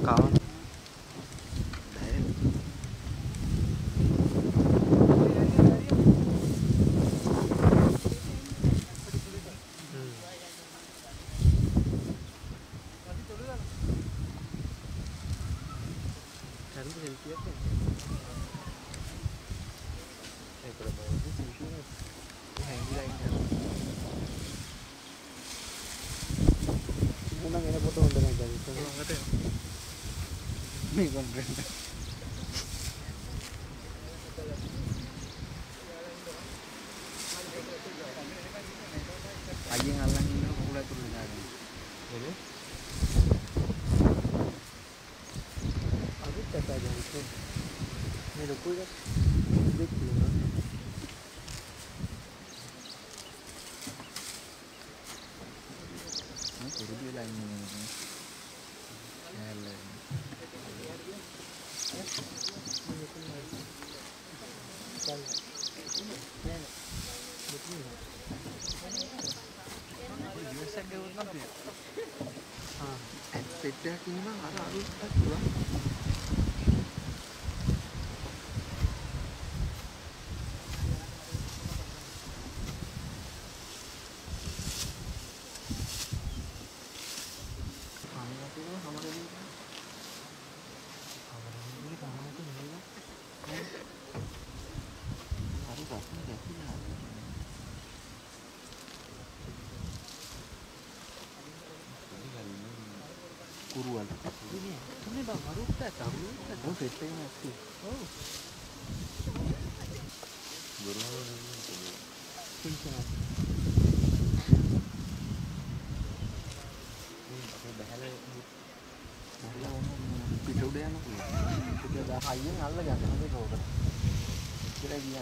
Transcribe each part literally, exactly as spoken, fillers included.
kawan. අයියෙන් අල්ලන් ඉන්න කුකුල ඇතුළේ දාගෙන. එනේ? අදිත් ඇටගෙන මේ ලොකු එක දෙක් තියෙනවා. මම පුරුදු වෙලා ඉන්නේ. නෑල. සෙට් එකක් ඉන්නවා අර අලුත් එකක් kuruan. Ini, ini bang, harus tak tahu. Oh, setting masih. Oh. Berulang. Pincang. Ini pakai bahala. Bahala. Pitu dia nak. Pitu dah ayam Allah jangan sampai kau kan. Kira dia.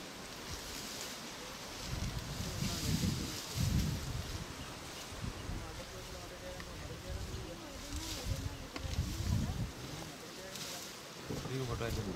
Ini foto aja dulu.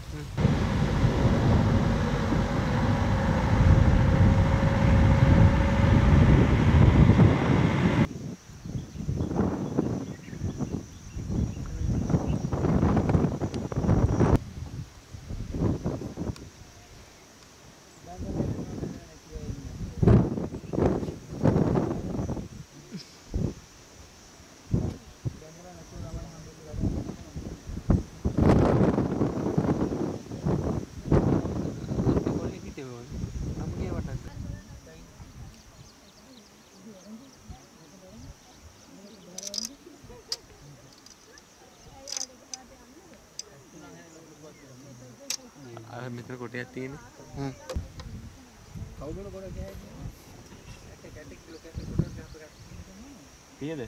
ආ මෙතන කොටයක් තියෙන්නේ. හ්ම්. කවුරුන කොට ගහන්නේ? ඇට කැටි kilo කැටි කොට ගහපු එකක්. තියෙද?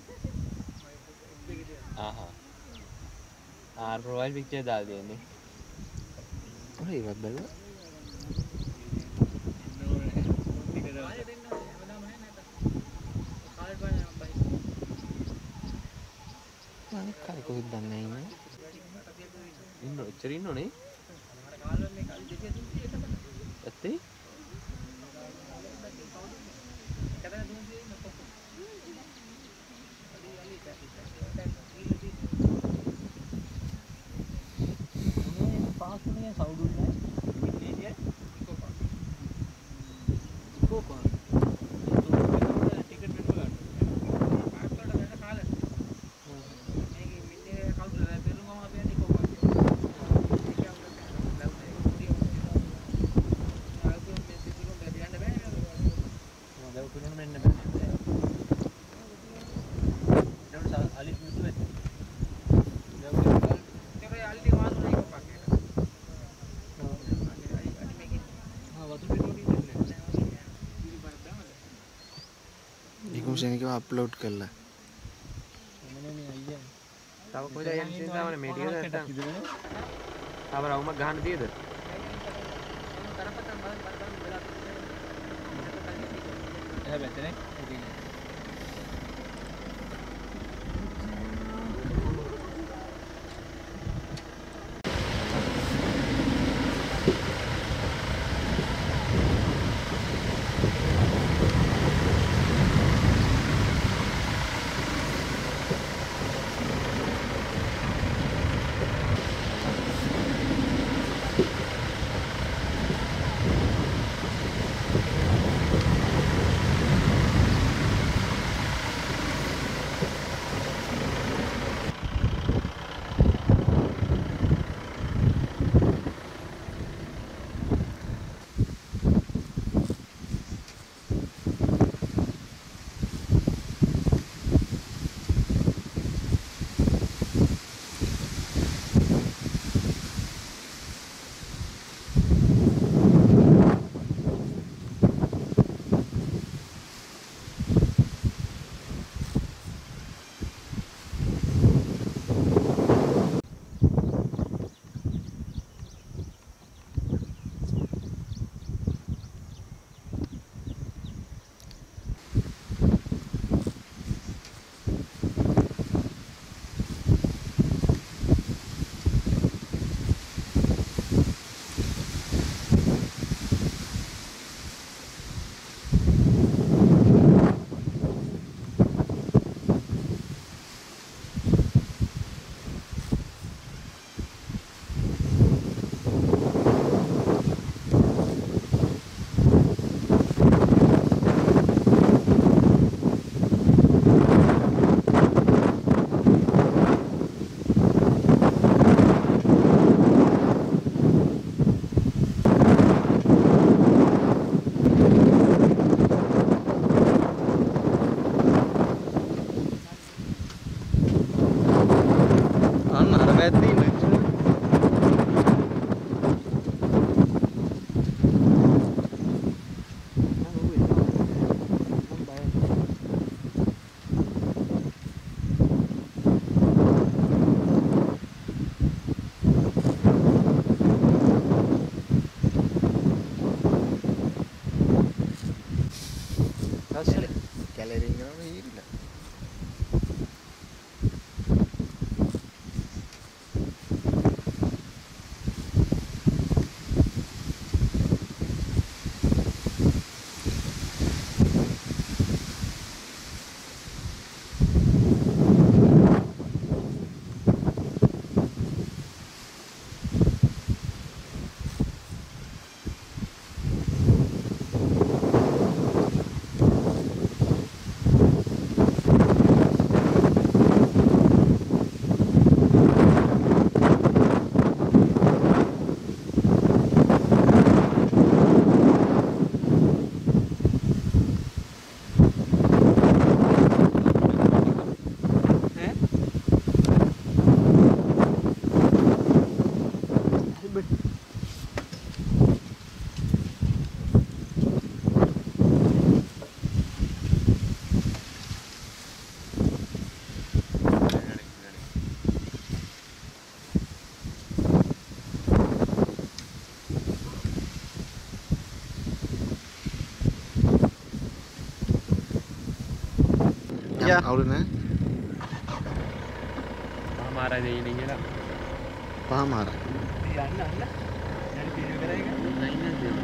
ආහා. ආ රොයල් පික්චර් දාලා දෙන්නේ. ඔය ඉවත් බලන්න. මම කාලේ කොහෙද දන්නේ නැහැ ඉන්නේ. ඉන්න ඔච්චර ඉන්නෝනේ. ඇත්තේ? පාස්නේ සවුඩුන්නේ නැහැ. Eco pass. Eco pass. Ticket වෙන්න ගන්න. පාස් වලට වෙන කාලේ. මේක මින්නේ කවුද පෙරුමම අපි යන්නේ ඉකෝ පාස්. ඒක අප්ලෝඩ් කළා. එමනේ අයියා. තව කොහෙද යන්නේ සින්දාමනේ මේ ටික නැත්තම්. තව රවුමක් ගහන්න තියෙද? හැබැයි Ya, අවුරුනේ. පහමාරයි දෙයිනේ කියලා. පහමාරයි. යන්න අන්න. දැන් පිළිවෙල කරා එක. නයින් නේද?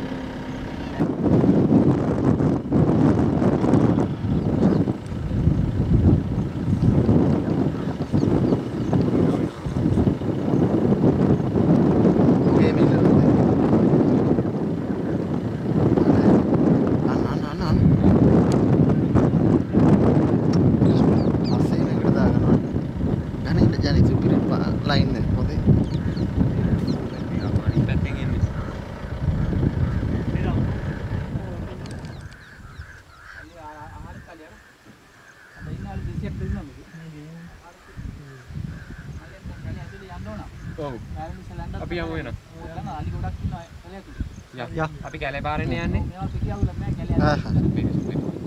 අපි යමු වෙන. අලි ගොඩක් ඉන්නවා කැලේ ඇතුලේ. යා අපි කැලේ පාරේනේ යන්නේ. මේවා පිටියවුලක් නෑ කැලේ ඇතුලේ.